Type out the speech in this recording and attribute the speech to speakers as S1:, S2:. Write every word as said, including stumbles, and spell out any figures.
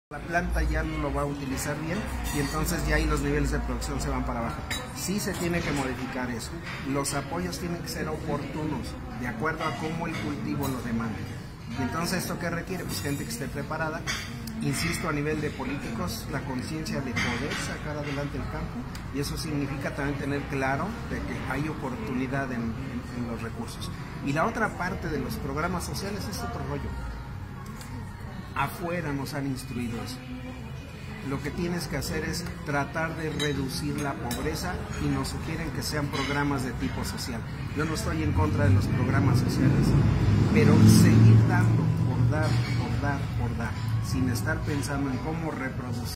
S1: La planta ya no lo va a utilizar bien y entonces ya ahí los niveles de producción se van para abajo. Sí se tiene que modificar eso. Los apoyos tienen que ser oportunos, de acuerdo a cómo el cultivo lo demanda. Y entonces, ¿esto qué requiere? Pues gente que esté preparada. Insisto, a nivel de políticos, la conciencia de poder sacar adelante el campo, y eso significa también tener claro de que hay oportunidad en, en, en los recursos. Y la otra parte de los programas sociales es otro rollo. Afuera nos han instruido eso. Lo que tienes que hacer es tratar de reducir la pobreza y nos sugieren que sean programas de tipo social. Yo no estoy en contra de los programas sociales, pero seguir dando por dar, por dar, por dar, sin estar pensando en cómo reproducir